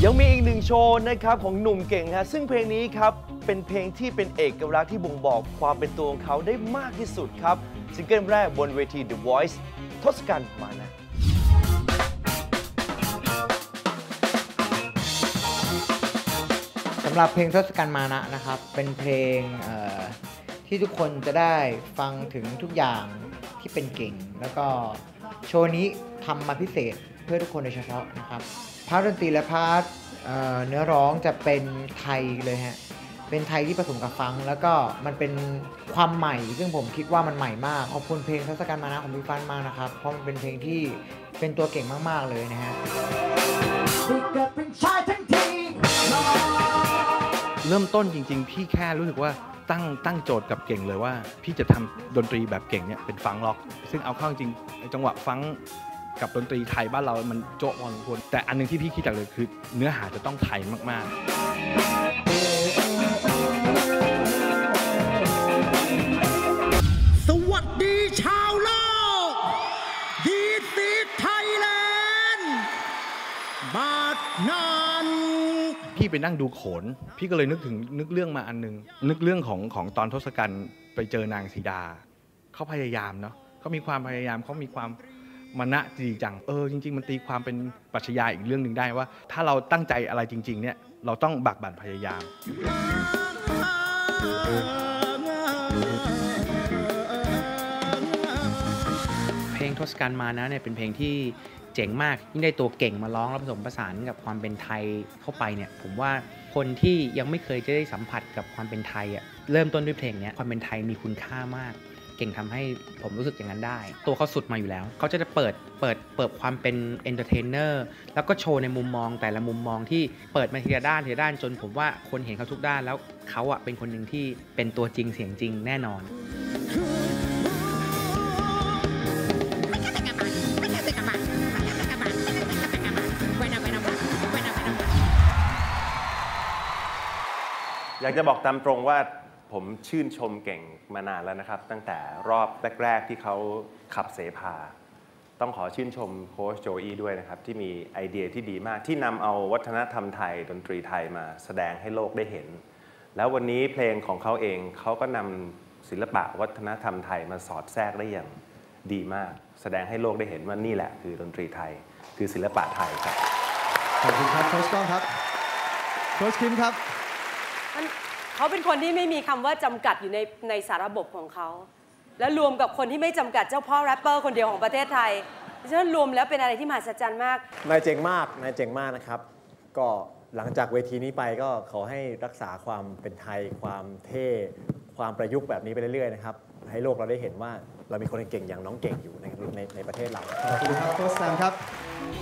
ยังมีอีกหนึ่งโชว์นะครับของหนุ่มเก่งฮะซึ่งเพลงนี้ครับเป็นเพลงที่เป็นเอกลักษณ์ที่บ่งบอกความเป็นตัวของเขาได้มากที่สุดครับซิงเกิลแรกบนเวที The Voice ทศกัณฐ์มานะสำหรับเพลงทศกัณฐ์มานะนะครับเป็นเพลงที่ทุกคนจะได้ฟังถึงทุกอย่างที่เป็นเก่งแล้วก็โชว์นี้ทำมาพิเศษเพื่อทุกคนโดยเฉพาะนะครับพาร์ทดนตรีและพาร์ทเนื้อร้องจะเป็นไทยเลยฮะเป็นไทยที่ผสมกับฟังก์แล้วก็มันเป็นความใหม่ซึ่งผมคิดว่ามันใหม่มากขอบคุณเพลงทศกัณฐ์มานะของพี่ฟันมากนะครับเพราะมันเป็นเพลงที่เป็นตัวเก่งมากๆเลยนะฮะเริ่มต้นจริงๆพี่แค่รู้สึกว่าตั้งโจทย์กับเก่งเลยว่าพี่จะทำดนตรีแบบเก่งเนี่ยเป็นฟังก์ล็อกซึ่งเอาเข้าจริงจังหวะฟังก์กับดนตรีไทยบ้านเรามันโจ๊ะพอสมควรแต่อันนึงที่พี่คิดจากเลยคือเนื้อหาจะต้องไทยมากๆสวัสดีชาวโลกดีซีไทยแลนด์บาดนานพี่ไปนั่งดูโขนพี่ก็เลยนึกเรื่องมาอันนึงนึกเรื่องของตอนทศกัณฐ์ไปเจอนางสีดาเขาพยายามเนาะเขามีความพยายามเขามีความมณะจริงจังจริงๆมันตีความเป็นปรัชญาอีกเรื่องหนึ่งได้ว่าถ้าเราตั้งใจอะไรจริงๆเนี่ยเราต้องบักบั่นพยายามเพลงทศกัณฐ์มานะเนี่ยเป็นเพลงที่เจ๋งมากยิ่งได้ตัวเก่งมาร้องแล้วผสมผสานกับความเป็นไทยเข้าไปเนี่ยผมว่าคนที่ยังไม่เคยจะได้สัมผัสกับความเป็นไทยเริ่มต้นด้วยเพลงนี้ความเป็นไทยมีคุณค่ามากเก่งทำให้ผมรู้สึกอย่างนั้นได้ตัวเขาสุดมาอยู่แล้วเขาจะเปิดความเป็นเอนเตอร์เทนเนอร์แล้วก็โชว์ในมุมมองแต่ละมุมมองที่เปิดมาทีละด้านจนผมว่าคนเห็นเขาทุกด้านแล้วเขาเป็นคนหนึ่งที่เป็นตัวจริงเสียงจริงแน่นอนอยากจะบอกตามตรงว่าผมชื่นชมเก่งมานานแล้วนะครับตั้งแต่รอบแรกๆที่เขาขับเสภาต้องขอชื่นชมโค้ชโจอี้ด้วยนะครับที่มีไอเดียที่ดีมากที่นำเอาวัฒนธรรมไทยดนตรีไทยมาแสดงให้โลกได้เห็นแล้ววันนี้เพลงของเขาเองเขาก็นำศิลปะวัฒนธรรมไทยมาสอดแทรกได้อย่างดีมากแสดงให้โลกได้เห็นว่านี่แหละคือดนตรีไทยคือศิลปะไทยครับขอบคุณครับโค้ชก้องครับโค้ชคิมครับเขาเป็นคนที่ไม่มีคำว่าจำกัดอยู่ในสาระบบของเขาแล้วรวมกับคนที่ไม่จำกัดเจ้าพ่อแรปเปอร์คนเดียวของประเทศไทยฉะนั้นรวมแล้วเป็นอะไรที่มหัศจรรย์มากนายเจ๋งมากนะครับก็หลังจากเวทีนี้ไปก็ขอให้รักษาความเป็นไทยความเท่ความประยุกต์แบบนี้ไปเรื่อยๆนะครับให้โลกเราได้เห็นว่าเรามีคนเก่งอย่างน้องเก่งอยู่ในประเทศเราขอบคุณครับโค้ชแซมครับ